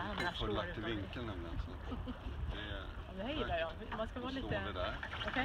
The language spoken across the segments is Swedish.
annars står det. Vinkeln nämligen. Så det här gillar jag. Man ska vara lite... Okej.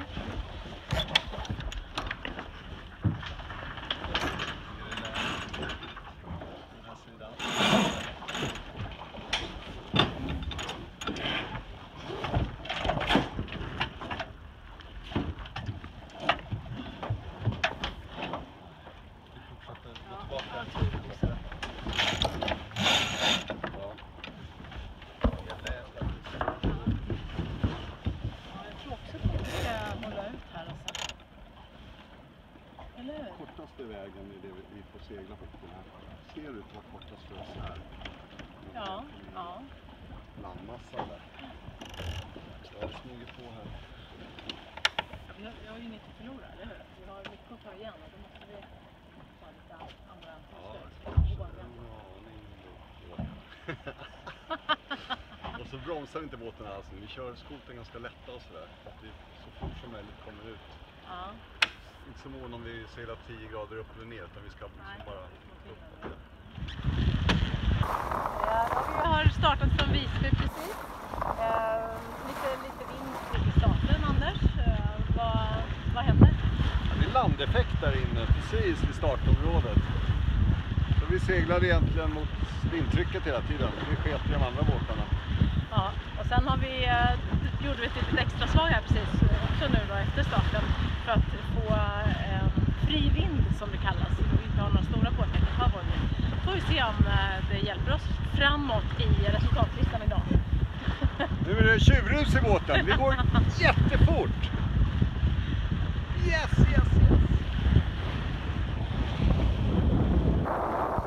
Kortaste vägen är det vi får segla på den här. Ser ut vad kortast för oss här. Ja. Landmassan där. Så jag smyger på här. Jag har ju inte förlorat, eller hur? Vi har mycket att ta igen och då måste vi ta lite andra Och så bromsar vi inte båten alls. Vi kör skoten ganska lätta och sådär. Att vi så fort som möjligt kommer ut. Ja. Inte så mån om vi seglar 10 grader upp eller ner, utan vi ska bara upp. Vi har startat från Visby precis. Lite vind i starten, Anders. Vad händer? Ja, det är landeffekt där inne, precis vid startområdet. Så vi seglade egentligen mot vindtrycket hela tiden. Vi sket i de andra båtarna. Ja, och sen har gjorde vi ett litet extra slag här precis också nu då efter starten för att få fri vind som det kallas. Vi inte har några stora båtar kvar. Får vi se om det hjälper oss framåt i resultatlistan idag. Nu är det tjuvrus i båten. Vi går jättefort. Yes.